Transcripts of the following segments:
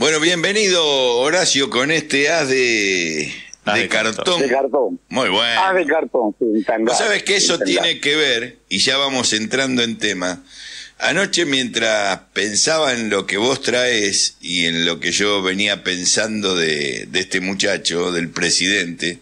Bueno, bienvenido, Horacio, con este haz de cartón. De cartón. Muy bueno. Haz de cartón, sí, ¿Vos sabés que eso tiene que ver, y ya vamos entrando en tema? Anoche, mientras pensaba en lo que vos traes y en lo que yo venía pensando de este muchacho, del presidente,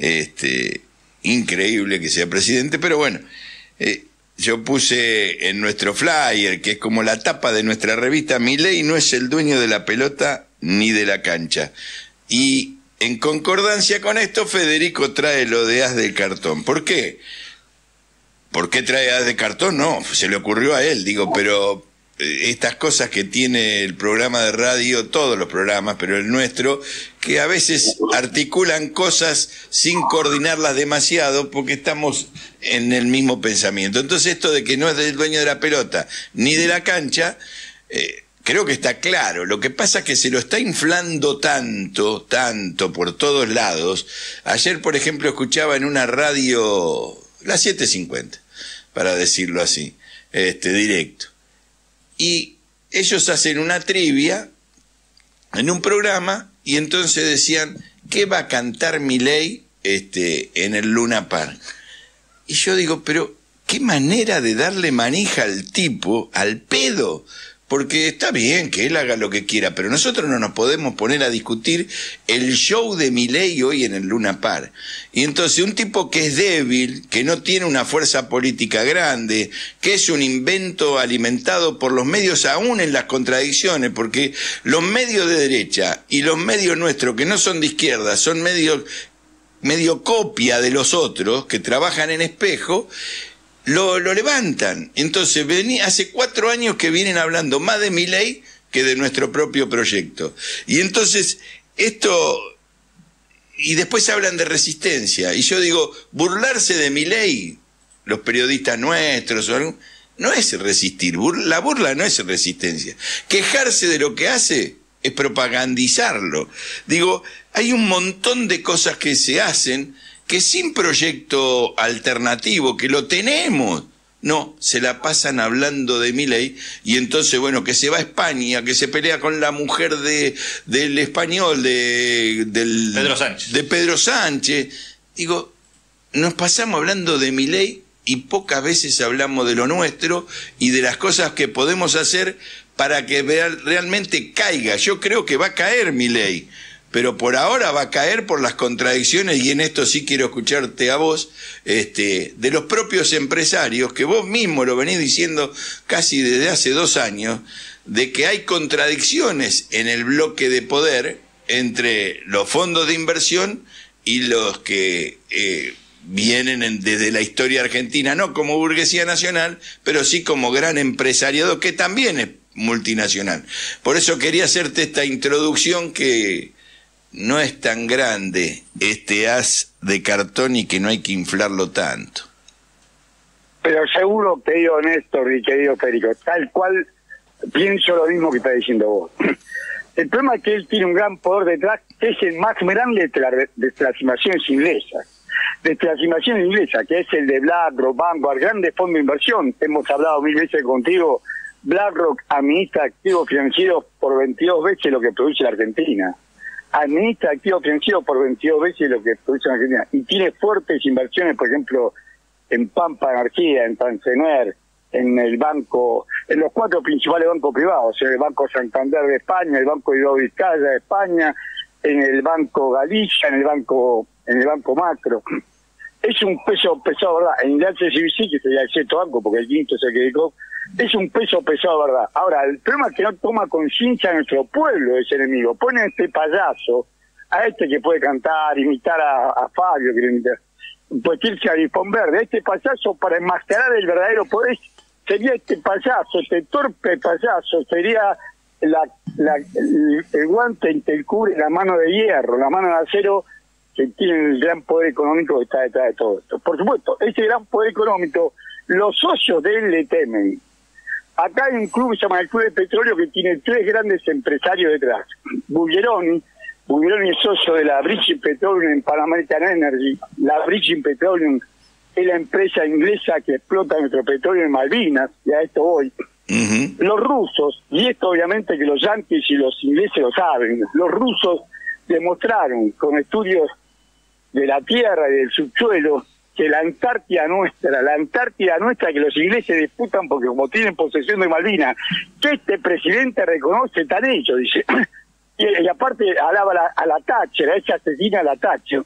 increíble que sea presidente, pero bueno, yo puse en nuestro flyer, que es como la tapa de nuestra revista, Milei no es el dueño de la pelota ni de la cancha. Y en concordancia con esto, Federico trae lo de haz de cartón. ¿Por qué? ¿Por qué trae haz de cartón? No, se le ocurrió a él, digo, pero estas cosas que tiene el programa de radio, todos los programas, pero el nuestro, que a veces articulan cosas sin coordinarlas demasiado porque estamos en el mismo pensamiento. Entonces esto de que no es del dueño de la pelota ni de la cancha, creo que está claro. Lo que pasa es que se lo está inflando tanto por todos lados. Ayer, por ejemplo, escuchaba en una radio, la 750, para decirlo así, directo. Y ellos hacen una trivia en un programa y entonces decían, ¿qué va a cantar Milei en el Luna Park? Y yo digo, pero qué manera de darle manija al tipo, al pedo. Porque está bien que él haga lo que quiera, pero nosotros no nos podemos poner a discutir el show de Milei hoy en el Luna Park. Y entonces un tipo que es débil, que no tiene una fuerza política grande, que es un invento alimentado por los medios aún en las contradicciones, porque los medios de derecha y los medios nuestros que no son de izquierda, son medio copia de los otros, que trabajan en espejo, lo levantan. Entonces, hace 4 años que vienen hablando más de Milei que de nuestro propio proyecto. Y entonces, y después hablan de resistencia. Y yo digo, burlarse de Milei, los periodistas nuestros, no es resistir. La burla no es resistencia. Quejarse de lo que hace es propagandizarlo. Digo, hay un montón de cosas que se hacen que sin proyecto alternativo, que lo tenemos, no, se la pasan hablando de Milei, y entonces, bueno, que se va a España, que se pelea con la mujer del español, de Pedro Sánchez. Digo, nos pasamos hablando de Milei y pocas veces hablamos de lo nuestro y de las cosas que podemos hacer para que realmente caiga. Yo creo que va a caer Milei, pero por ahora va a caer por las contradicciones, y en esto sí quiero escucharte a vos, de los propios empresarios, que vos mismo lo venís diciendo casi desde hace 2 años, de que hay contradicciones en el bloque de poder entre los fondos de inversión y los que vienen desde la historia argentina, no como burguesía nacional, pero sí como gran empresariado, que también es multinacional. Por eso quería hacerte esta introducción, que no es tan grande este haz de cartón y que no hay que inflarlo tanto. Pero seguro, querido Néstor y querido Federico, tal cual pienso lo mismo que está diciendo vos. El problema es que él tiene un gran poder detrás, que es el más grande de las inversiones inglesas. De las inversiones inglesas, que es el de BlackRock, Vanguard, grandes fondos de inversión. Hemos hablado 1000 veces contigo. BlackRock administra activos financieros por 22 veces lo que produce la Argentina. Administra activos financieros por 22 veces lo que produce en Argentina, y tiene fuertes inversiones, por ejemplo, en Pampa Energía, en Transener, en el banco, en los 4 principales bancos privados, en el Banco Santander de España, el Banco Vizcaya de España, en el Banco Galicia, en el Banco Macro. Es un peso pesado, ¿verdad? En el HSBC, que sería el sexto banco, porque el quinto se quedó, es un peso pesado, ¿verdad? Ahora, el problema es que no toma conciencia nuestro pueblo de ese enemigo. Pone a este payaso, a este que puede cantar, imitar a Fabio, pues irse a Dispón Verde, este payaso para enmascarar el verdadero poder, sería este payaso, este torpe payaso, sería el guante que te cubre la mano de hierro, la mano de acero, que tiene el gran poder económico que está detrás de todo esto. Por supuesto, ese gran poder económico, los socios de él le temen. Acá hay un club que se llama el Club de Petróleo, que tiene 3 grandes empresarios detrás. Bulgeroni es socio de la British Petroleum en Pan American Energy. La British Petroleum es la empresa inglesa que explota nuestro petróleo en Malvinas, y a esto voy. Los rusos, y esto obviamente que los yanquis y los ingleses lo saben, los rusos demostraron con estudios de la tierra y del subsuelo que la Antártida nuestra que los ingleses disputan porque como tienen posesión de Malvinas, que este presidente reconoce tan hecho, dice, y aparte alaba a la Thatcher, a esa asesina a la Thatcher.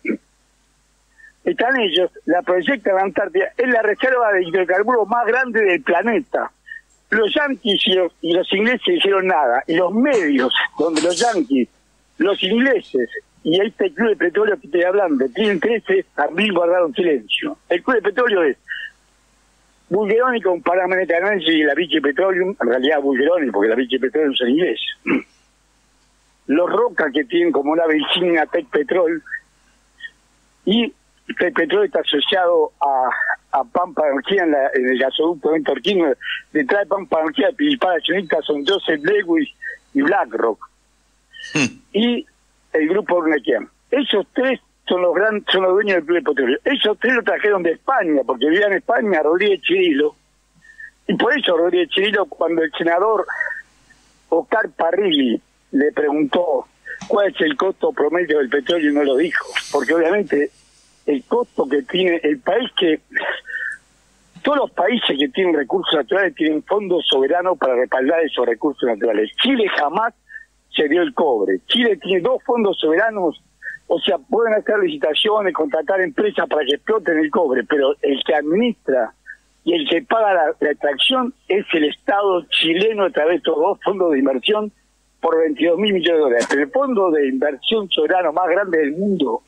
Están ellos, la proyecta de la Antártida es la reserva de hidrocarburos más grande del planeta. Los yanquis y los ingleses hicieron nada, y los medios donde los yanquis, los ingleses y este club de petróleo que estoy hablando tienen 13, también guardaron silencio. El club de petróleo es Bulgeroni con Paramount Energy y la Vichy Petroleum, en realidad Bulgeroni porque la Vichy Petroleum es en inglés. Los Roca que tienen como una vecina Tech Petrol, y Tech Petrol está asociado a Pampa Energía en el gasoducto de Torquino. Detrás de Pampa Energía, el principal accionista son Joseph Lewis y BlackRock. Y el grupo Urnequian. Esos tres son los dueños del club de petróleo. Esos tres lo trajeron de España, porque vivía en España Rodríguez Chirilo. Y por eso Rodríguez Chirilo, cuando el senador Oscar Parrilli le preguntó cuál es el costo promedio del petróleo, no lo dijo. Porque obviamente el costo que tiene el país todos los países que tienen recursos naturales tienen fondos soberanos para respaldar esos recursos naturales. Chile jamás se dio el cobre. Chile tiene 2 fondos soberanos, o sea, pueden hacer licitaciones, contratar empresas para que exploten el cobre, pero el que administra y el que paga la extracción es el Estado chileno a través de estos 2 fondos de inversión por 22.000 millones de dólares. Pero el fondo de inversión soberano más grande del mundo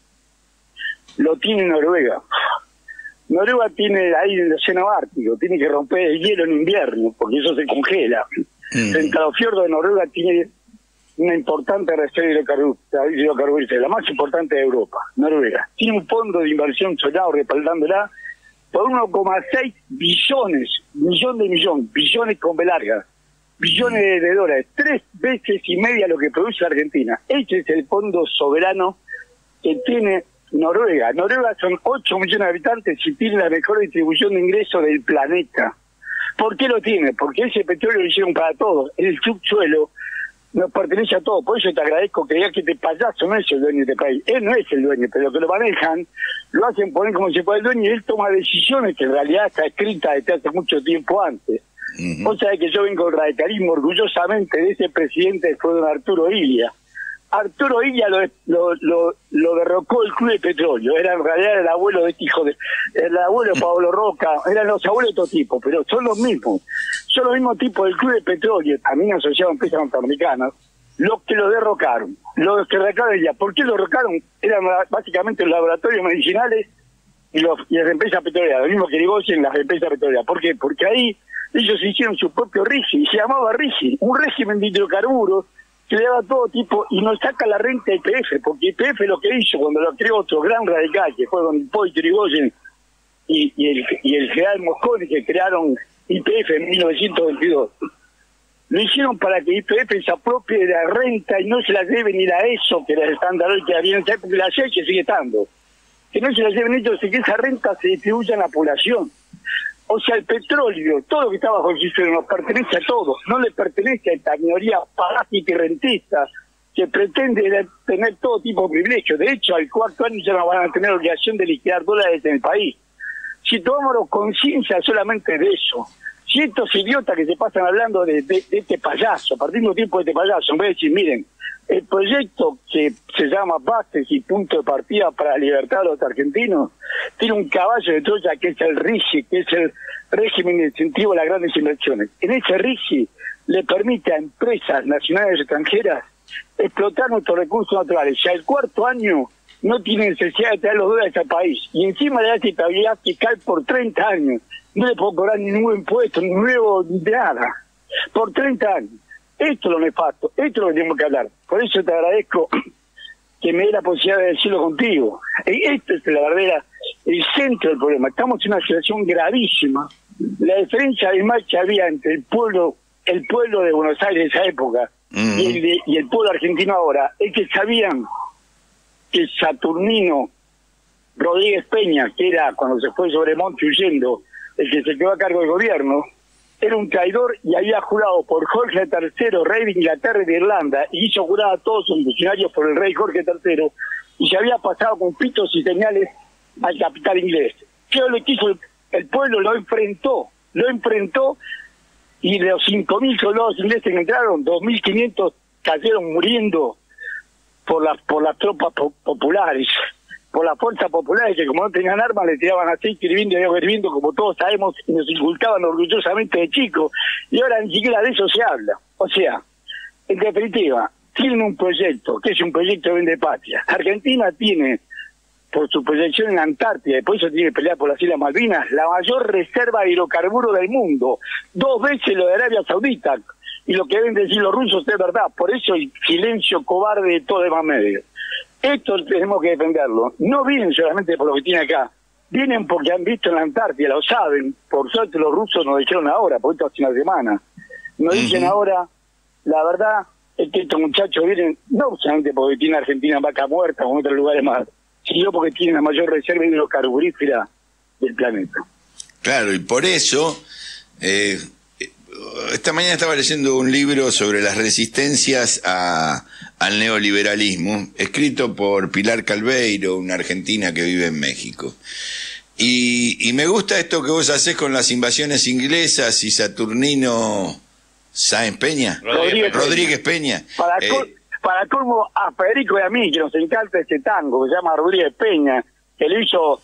lo tiene Noruega. Noruega tiene ahí el océano Ártico, tiene que romper el hielo en invierno, porque eso se congela. Frente a los fiordos de Noruega tiene una importante reserva de hidrocarburos, la más importante de Europa, Noruega. Tiene un fondo de inversión soberano respaldándola por 1,6 billones con B larga, billones de dólares, 3 veces y media lo que produce Argentina. Ese es el fondo soberano que tiene Noruega. Noruega son 8 millones de habitantes y tiene la mejor distribución de ingresos del planeta. ¿Por qué lo tiene? Porque ese petróleo lo hicieron para todos. El subsuelo nos pertenece a todos. Por eso te agradezco que digas que este payaso no es el dueño de este país. Él no es el dueño, pero lo que lo manejan lo hacen poner como si fuera el dueño y él toma decisiones que en realidad está escrita desde hace mucho tiempo antes. Vos sabés que yo vengo del radicalismo orgullosamente de ese presidente que fue don Arturo Illia. Arturo Illia lo derrocó el club de petróleo. Era en realidad el abuelo de este hijo el abuelo de Pablo Roca, eran los abuelos de otro tipo, pero son los mismos. Son los mismos tipos del club de petróleo, también asociados a empresas norteamericanas, los que lo derrocaron. Los que derrocaron Illia. ¿Por qué lo derrocaron? Eran básicamente los laboratorios medicinales y las empresas petroleras, lo mismo que negocian las empresas petroleras. ¿Por qué? Porque ahí ellos hicieron su propio RIGI, y se llamaba RIGI, un régimen de hidrocarburos que le daba todo tipo, y nos saca la renta YPF, porque YPF lo que hizo cuando lo creó otro gran radical, que fue don Paul Yrigoyen y el general Mosconi, que crearon YPF en 1922. Lo hicieron para que YPF se apropie de la renta y no se la lleven ni la ESO, que era el estándar hoy que había en esa época, y la SEA que sigue estando. Que no se la lleven ellos y que esa renta se distribuya en la población. O sea, el petróleo, todo lo que está bajo el suelo nos pertenece a todos, no le pertenece a esta minoría parásita y rentista que pretende tener todo tipo de privilegios. De hecho, al 4º año ya no van a tener obligación de liquidar dólares en el país. Si tomamos conciencia solamente de eso, si estos idiotas que se pasan hablando de este payaso, a partir de un tiempo de este payaso, en vez de decir, miren, el proyecto que se llama Bases y Punto de Partida para la Libertad de los Argentinos tiene un caballo de Troya que es el RIGI, que es el régimen de incentivo a las grandes inversiones. En ese RIGI le permite a empresas nacionales y extranjeras explotar nuestros recursos naturales. Ya el 4º año no tiene necesidad de traer los dólares al país. Y encima le da esta estabilidad fiscal por 30 años. No le puedo cobrar ningún impuesto, ni nuevo, ni nada. Por 30 años. Esto es lo nefasto, esto es lo que tenemos que hablar. Por eso te agradezco que me dé la posibilidad de decirlo contigo. Esto es la verdadera, el centro del problema. Estamos en una situación gravísima. La diferencia además que había entre el pueblo de Buenos Aires de esa época y el pueblo argentino ahora, es que sabían que Saturnino Rodríguez Peña, que era cuando se fue Sobremonte huyendo, el que se quedó a cargo del gobierno, era un traidor y había jurado por Jorge III, rey de Inglaterra y de Irlanda, y hizo jurar a todos sus funcionarios por el rey Jorge III, y se había pasado con pitos y señales al capital inglés. ¿Qué lo que hizo el pueblo? Lo enfrentó, y de los 5.000 soldados ingleses que entraron, 2.500 cayeron muriendo por las tropas populares, por las fuerzas populares que como no tenían armas le tiraban aceite hirviendo y agua hirviendo, como todos sabemos, y nos inculcaban orgullosamente de chicos, y ahora ni siquiera de eso se habla. O sea, en definitiva, tienen un proyecto, que es un proyecto de vende patria. Argentina tiene, por su proyección en la Antártida, y por eso tiene que pelear por las Islas Malvinas, la mayor reserva de hidrocarburos del mundo, 2 veces lo de Arabia Saudita, y lo que deben decir los rusos es verdad, por eso el silencio cobarde de todo demás medio. Esto tenemos que defenderlo. No vienen solamente por lo que tiene acá, vienen porque han visto en la Antártida, lo saben. Por suerte los rusos nos dijeron ahora, por esto hace una semana. Nos dicen ahora, la verdad es que estos muchachos vienen no solamente porque tiene Argentina vaca muerta o en otros lugares más, sino porque tienen la mayor reserva hidrocarburífera del planeta. Claro, y por eso, esta mañana estaba leyendo un libro sobre las resistencias al neoliberalismo, escrito por Pilar Calveiro, una argentina que vive en México. Y me gusta esto que vos hacés con las invasiones inglesas y Saturnino Sáenz Peña, Rodríguez Peña. Para colmo a Federico y a mí, que nos encanta ese tango que se llama Rodríguez Peña, que lo hizo,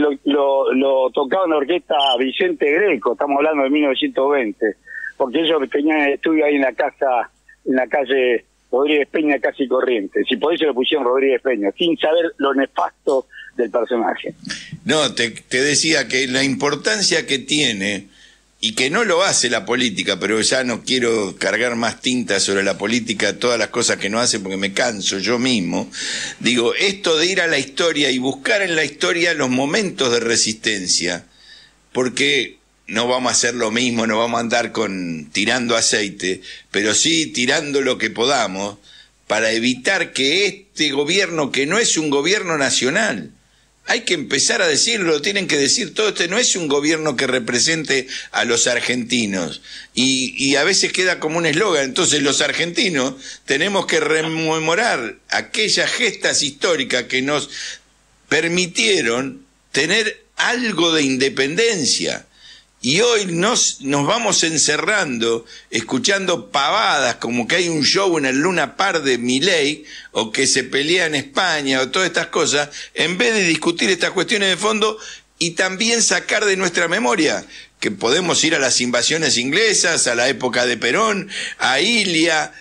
lo tocaba en la orquesta Vicente Greco, estamos hablando de 1920, porque ellos tenían estudio ahí en la calle Rodríguez Peña, casi Corrientes, y por eso le pusieron Rodríguez Peña, sin saber lo nefasto del personaje. No, te decía que la importancia que tiene, y que no lo hace la política, pero ya no quiero cargar más tinta sobre la política, todas las cosas que no hace porque me canso yo mismo, digo, esto de ir a la historia y buscar en la historia los momentos de resistencia, porque no vamos a hacer lo mismo, no vamos a andar tirando aceite, pero sí tirando lo que podamos para evitar que este gobierno, que no es un gobierno nacional, hay que empezar a decirlo, lo tienen que decir todo, este no es un gobierno que represente a los argentinos, y a veces queda como un eslogan. Entonces los argentinos tenemos que rememorar aquellas gestas históricas que nos permitieron tener algo de independencia. Y hoy nos vamos encerrando, escuchando pavadas como que hay un show en el Luna Park de Milei, o que se pelea en España, o todas estas cosas, en vez de discutir estas cuestiones de fondo y también sacar de nuestra memoria que podemos ir a las invasiones inglesas, a la época de Perón, a Ilia,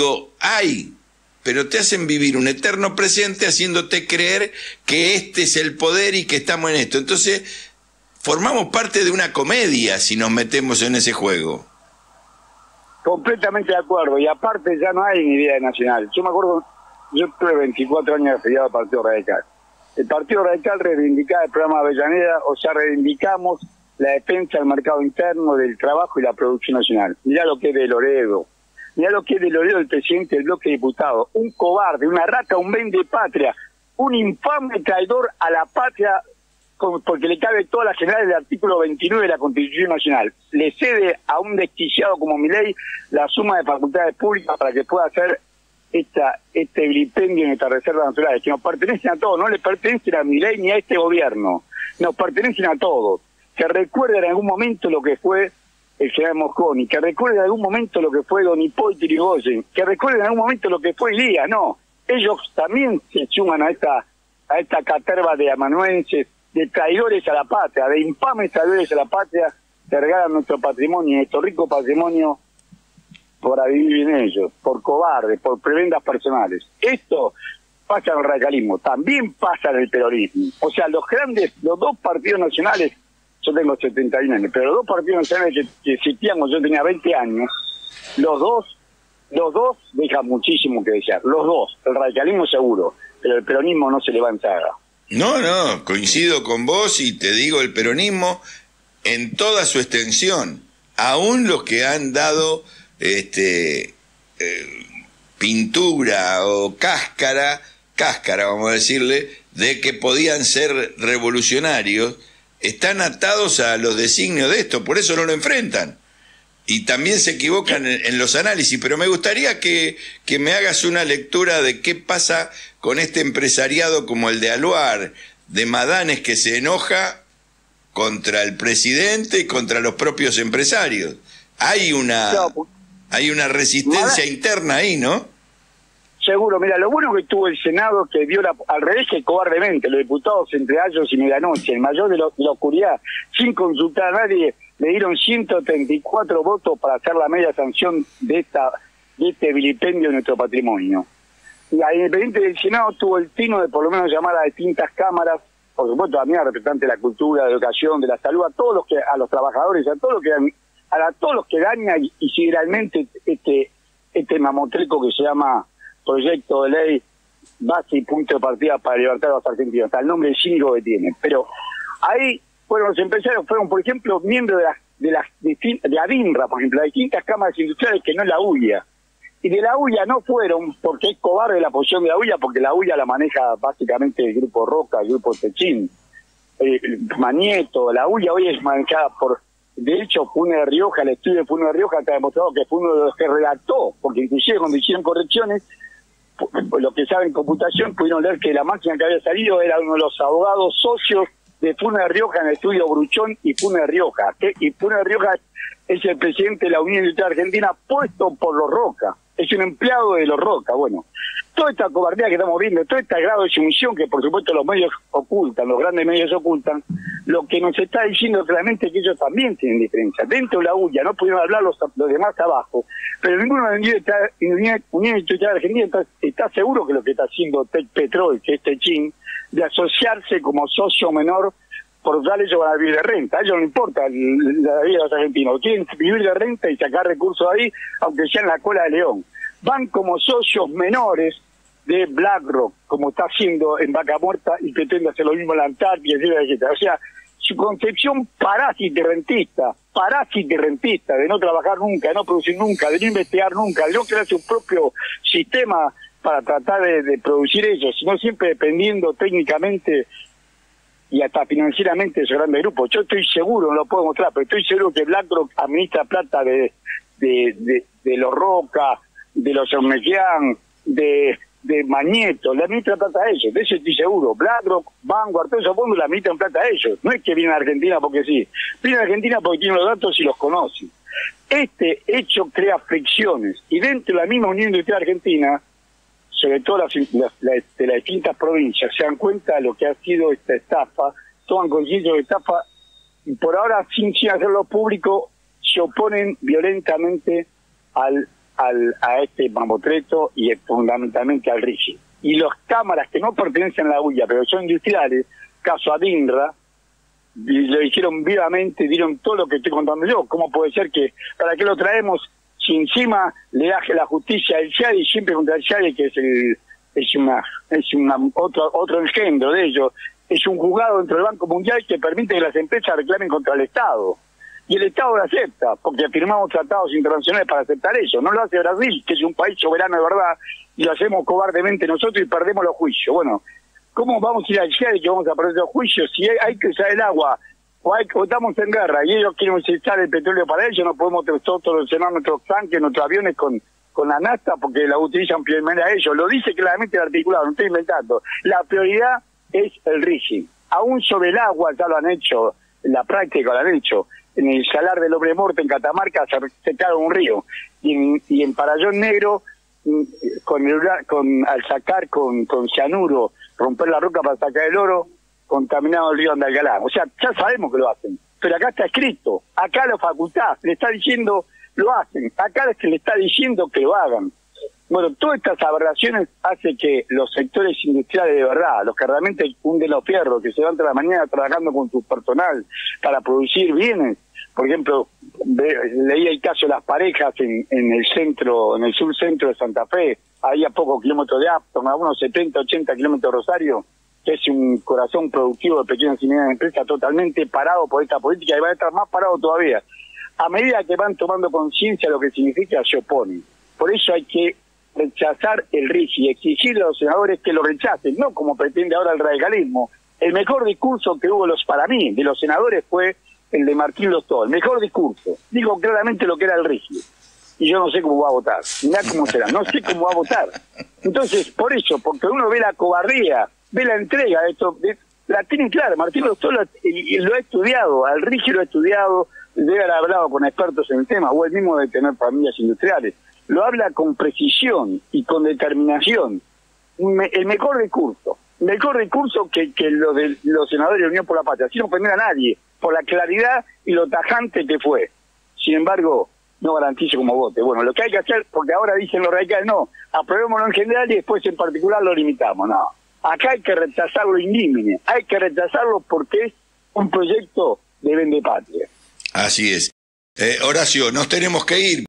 pero te hacen vivir un eterno presente haciéndote creer que este es el poder y que estamos en esto. Entonces, formamos parte de una comedia si nos metemos en ese juego. Completamente de acuerdo, y aparte ya no hay ni idea nacional. Yo me acuerdo, yo tuve 24 años afiliado al Partido Radical. El Partido Radical reivindicaba el programa Avellaneda, o sea, reivindicamos la defensa del mercado interno, del trabajo y la producción nacional. Mirá lo que es de Loredo. Mirá lo que es de Loredo, el presidente del bloque de diputados. Un cobarde, una rata, un vendepatria, un infame traidor a la patria, porque le cabe todas las generales del artículo 29 de la Constitución Nacional. Le cede a un desquiciado como Milei la suma de facultades públicas para que pueda hacer este vilipendio en estas reservas naturales, que nos pertenecen a todos, no le pertenecen a Milei ni a este gobierno, nos pertenecen a todos. Que recuerde en algún momento lo que fue el general Mosconi, que recuerde en algún momento lo que fue Don Hipólito Yrigoyen, que recuerde en algún momento lo que fue Ilía. No, ellos también se suman a esta caterva de amanuenses, de traidores a la patria, de infames traidores a la patria, que regalan nuestro patrimonio, nuestro rico patrimonio, por vivir en ellos, por cobardes, por prebendas personales. Esto pasa en el radicalismo, también pasa en el peronismo. O sea, los dos partidos nacionales, yo tengo 71 años, pero los dos partidos nacionales que existíamos, yo tenía 20 años, los dos dejan muchísimo que desear. Los dos, el radicalismo seguro, pero el peronismo no se levanta. No, coincido con vos y te digo, el peronismo en toda su extensión, aún los que han dado pintura o cáscara, vamos a decirle, de que podían ser revolucionarios, están atados a los designios de esto, por eso no lo enfrentan, y también se equivocan en los análisis, pero me gustaría que me hagas una lectura de qué pasa con este empresariado como el de Aluar, de Madanes, que se enoja contra el presidente y contra los propios empresarios. Hay una resistencia interna ahí, ¿no? Seguro, mira, lo bueno que tuvo el Senado, que vio al revés que cobardemente, los diputados entre ellos y medianoche, en mayor de la oscuridad, sin consultar a nadie, le dieron 134 votos para hacer la media sanción de este vilipendio de nuestro patrimonio. Y el independiente del Senado tuvo el tino de por lo menos llamar a distintas cámaras, por supuesto también a representantes de la cultura, de la educación, de la salud, a los trabajadores, a todos los que daña y si realmente este mamotreco que se llama proyecto de ley base y punto de partida para libertar a los argentinos, hasta el nombre cínico que tiene. Pero ahí, bueno, los empresarios fueron, por ejemplo, miembros de ADINRA, por ejemplo, las distintas cámaras industriales que no es la UIA. Y de la UIA no fueron, porque es cobarde la posición de la UIA, porque la UIA la maneja básicamente el Grupo Roca, el Grupo Techín, Manieto. La UIA hoy es manejada por, de hecho, Funes de Rioja, el estudio de Funes de Rioja está demostrado que fue uno de los que redactó, porque inclusive cuando hicieron correcciones, los que saben computación pudieron leer que la máquina que había salido era uno de los abogados socios de Funes de Rioja en el estudio Bruchón y Funes de Rioja. Y Funes de Rioja es el presidente de la Unión Industrial Argentina puesto por los Roca. Es un empleado de los Roca. Bueno, toda esta cobardía que estamos viendo, todo este grado de sumisión que por supuesto los medios ocultan, los grandes medios ocultan, lo que nos está diciendo claramente es que ellos también tienen diferencia. Dentro de la UIA no pudieron hablar los demás abajo, pero ninguno de la Unión Industrial Argentina está seguro que lo que está haciendo Tech Petrol, que es Techín, de asociarse como socio menor por darle ellos van a vivir de renta. A ellos no importa la vida de los argentinos. Quieren vivir de renta y sacar recursos ahí, aunque sea en la cola de león. Van como socios menores de BlackRock, como está haciendo en Vaca Muerta, y pretende hacer lo mismo en la Antártida, etcétera, etcétera. O sea, su concepción parásita y rentista, de no trabajar nunca, de no producir nunca, de no investigar nunca, de no crear su propio sistema para tratar de producir ellos, sino siempre dependiendo técnicamente y hasta financieramente de esos grandes grupos. Yo estoy seguro, no lo puedo mostrar, pero estoy seguro que BlackRock administra plata de los Roca, de los Ormequian, de Manieto, le administra plata a ellos, de eso estoy seguro. BlackRock, Vanguard, todos esos fondos le administran plata a ellos. No es que vienen a Argentina porque sí, vienen a Argentina porque tienen los datos y los conocen. Este hecho crea fricciones, y dentro de la misma Unión Industrial Argentina, sobre todo de las distintas provincias, se dan cuenta de lo que ha sido esta estafa, toman conciencia de la estafa, y por ahora, sin hacerlo público, se oponen violentamente a este mamotreto y fundamentalmente al RIGI. Y las cámaras que no pertenecen a la UIA, pero son industriales, caso ADINRA, lo dijeron vivamente, dieron todo lo que estoy contando yo. ¿Cómo puede ser que, para qué lo traemos si encima le da la justicia al Yadi, siempre contra el Yadi, que es otro engendro de ellos? Es un juzgado dentro del Banco Mundial que permite que las empresas reclamen contra el Estado. Y el Estado lo acepta, porque firmamos tratados internacionales para aceptar eso. No lo hace Brasil, que es un país soberano de verdad, y lo hacemos cobardemente nosotros y perdemos los juicios. Bueno, ¿cómo vamos a ir al Yadi que vamos a perder los juicios si hay que usar el agua? O estamos en guerra y ellos quieren utilizar el petróleo para ellos, no podemos nosotros llenar nuestros tanques, nuestros aviones con la nafta porque la utilizan primero a ellos. Lo dice claramente el articulado, no estoy inventando. La prioridad es el RIGI. Aún sobre el agua ya lo han hecho, en la práctica lo han hecho. En el Salar del Hombre Muerto, en Catamarca, se secaron un río. Y en Parallón Negro, al sacar con cianuro, romper la roca para sacar el oro, contaminado el río Andalgalá. O sea, ya sabemos que lo hacen, pero acá está escrito, acá la facultad le está diciendo lo hacen, acá es que le está diciendo que lo hagan. Bueno, todas estas aberraciones hacen que los sectores industriales de verdad, los que realmente hunden los fierros, que se levantan a la mañana trabajando con su personal para producir bienes. Por ejemplo, leí el caso de las parejas en el sur centro de Santa Fe, ahí a pocos kilómetros de Upton, a unos 70, 80 kilómetros de Rosario, que es un corazón productivo de pequeñas y medianas empresas totalmente parado por esta política y va a estar más parado todavía. A medida que van tomando conciencia de lo que significa, se oponen. Por eso hay que rechazar el RIGI y exigirle a los senadores que lo rechacen, no como pretende ahora el radicalismo. El mejor discurso que hubo para mí de los senadores fue el de Martín Lostó, el mejor discurso. Dijo claramente lo que era el Rigio. Y yo no sé cómo va a votar. Mirá cómo será, no sé cómo va a votar. Entonces, por eso, porque uno ve la cobardía, ve la entrega de esto, la tienen clara. Martín Lostó lo ha estudiado, al Rigio lo ha estudiado, debe haber hablado con expertos en el tema, o él mismo de tener familias industriales. Lo habla con precisión y con determinación. El mejor discurso que los senadores de Unión por la Patria, sin ofender a nadie, por la claridad y lo tajante que fue. Sin embargo, no garantice como vote. Bueno, lo que hay que hacer, porque ahora dicen los radicales, no, aprobémoslo en general y después en particular lo limitamos. No, acá hay que rechazarlo indímene, hay que rechazarlo porque es un proyecto de vendepatria. Así es. Horacio, nos tenemos que ir.